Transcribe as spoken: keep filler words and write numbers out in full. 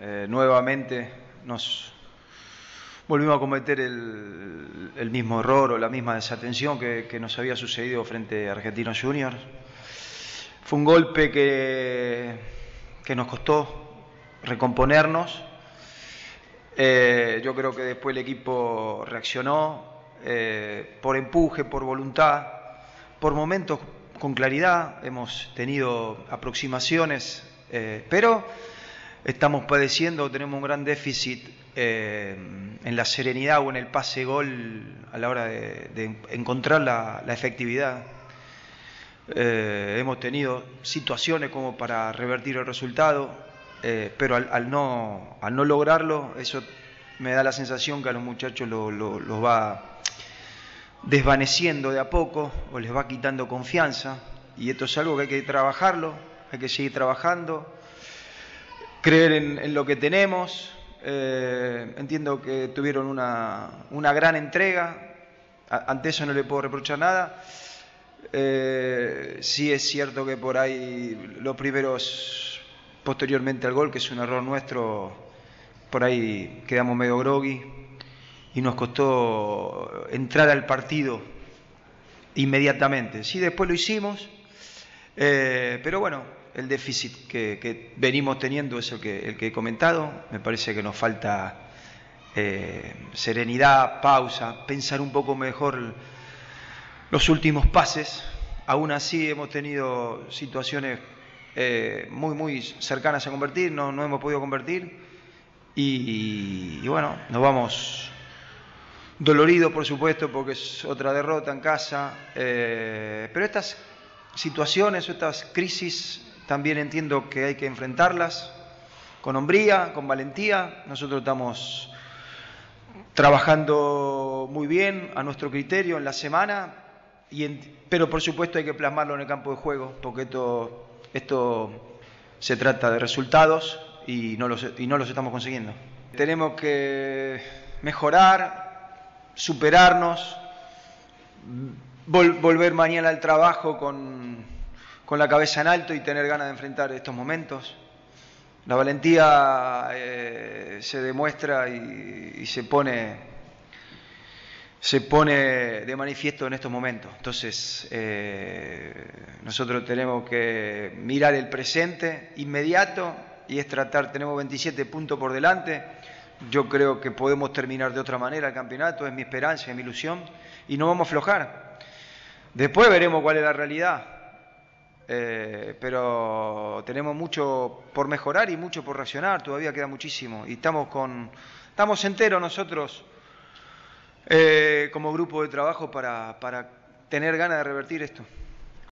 eh, nuevamente nos volvimos a cometer el, el mismo error o la misma desatención que, que nos había sucedido frente a Argentinos Juniors. Fue un golpe que, que nos costó recomponernos. Eh, yo creo que después el equipo reaccionó eh, por empuje, por voluntad, por momentos con claridad. Hemos tenido aproximaciones, eh, pero estamos padeciendo, tenemos un gran déficit eh, en la serenidad o en el pase-gol a la hora de, de encontrar la, la efectividad. Eh, hemos tenido situaciones como para revertir el resultado. Eh, pero al, al, no, al no lograrlo, eso me da la sensación que a los muchachos los lo, lo va desvaneciendo de a poco o les va quitando confianza, y esto es algo que hay que trabajarlo, hay que seguir trabajando, creer en, en lo que tenemos. Eh, entiendo que tuvieron una, una gran entrega, a, ante eso no le puedo reprochar nada. Eh, sí es cierto que por ahí los primeros... Posteriormente al gol, que es un error nuestro, por ahí quedamos medio groggy y nos costó entrar al partido inmediatamente. Sí, después lo hicimos, eh, pero bueno, el déficit que, que venimos teniendo es el que, el que he comentado. Me parece que nos falta eh, serenidad, pausa, pensar un poco mejor los últimos pases. Aún así hemos tenido situaciones Eh, muy muy cercanas a convertir, no, no hemos podido convertir y, y bueno, nos vamos doloridos por supuesto porque es otra derrota en casa, eh, pero estas situaciones, estas crisis también entiendo que hay que enfrentarlas con hombría, con valentía. Nosotros estamos trabajando muy bien a nuestro criterio en la semana, y en, pero por supuesto hay que plasmarlo en el campo de juego, porque esto Esto se trata de resultados y no, los, y no los estamos consiguiendo. Tenemos que mejorar, superarnos, vol, volver mañana al trabajo con, con la cabeza en alto y tener ganas de enfrentar estos momentos. La valentía eh, se demuestra y, y se pone... se pone de manifiesto en estos momentos. Entonces, eh, nosotros tenemos que mirar el presente inmediato y es tratar, tenemos veintisiete puntos por delante, yo creo que podemos terminar de otra manera el campeonato, es mi esperanza, es mi ilusión, y no vamos a aflojar. Después veremos cuál es la realidad, eh, pero tenemos mucho por mejorar y mucho por reaccionar, todavía queda muchísimo, y estamos, con, estamos enteros nosotros, Eh, como grupo de trabajo para, para tener ganas de revertir esto.